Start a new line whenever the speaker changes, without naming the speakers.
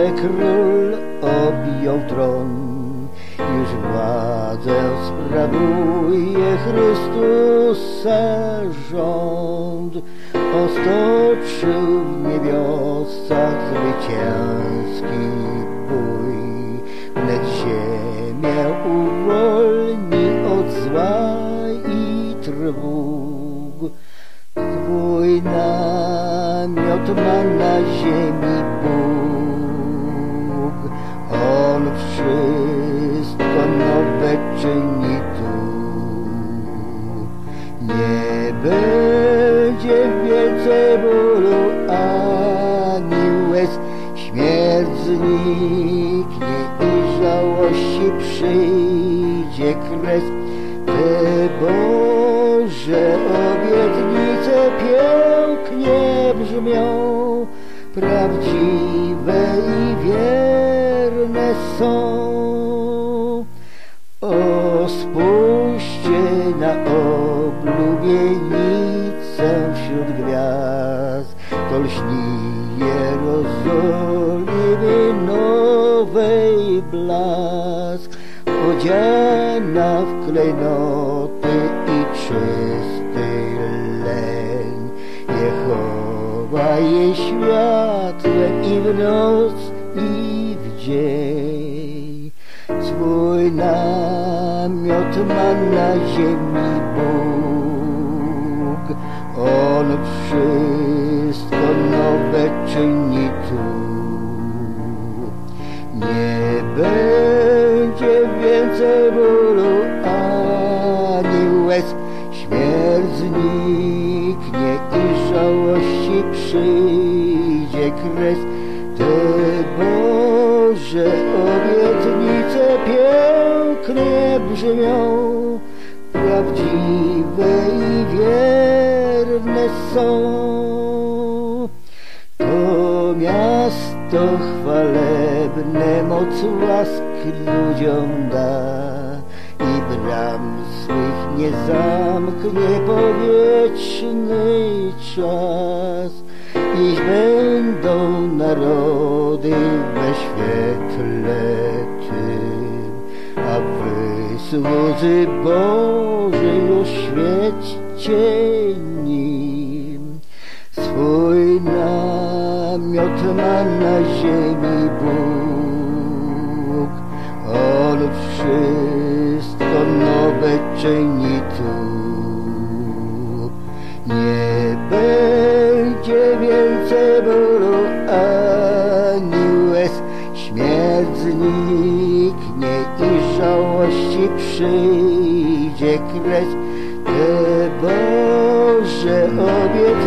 że król objął tron. Już władzę sprawuje Chrystusa rząd. Ostoczył w niebiosach zwycięski bój. Wnet ziemię uwolni od zła i trwóg. Swój namiot ma na ziemi Bóg. On wszystko nowe czyni tu. Nie będzie więcej bólu ani łez. Śmierć zniknie i żałości przyjdzie kres. Te Boże obietnice pięknie brzmią, prawdziwe i wierne są. O, spójrzcie na oblubienicę wśród gwiazd, to lśni Jerozolimy nowej blask, odziana w klejnoty i czysty leń. Jehowa jej światłem i w noc i w dzień. Swój namiot ma na ziemi Bóg. On wszystko nowe czyni tu. Nie będzie więcej bólu ani łez. Śmierć zniknie i żałości przyjdzie kres. Te Boże obietnice pięknie brzmią, prawdziwe i wierne są. To miasto chwalebne moc łaski ludziom da i bram swych nie zamknie po wieczny czas. Iż będą narody we świetle tym, a wy, słudzy Boży, już świećcie nim. Swój namiot ma na ziemi Bóg. On wszystko nowe czyni tu. Nie będzie więcej bólu ani łez. Śmierć zniknie i żałości przyjdzie kres. Te Boże obietnice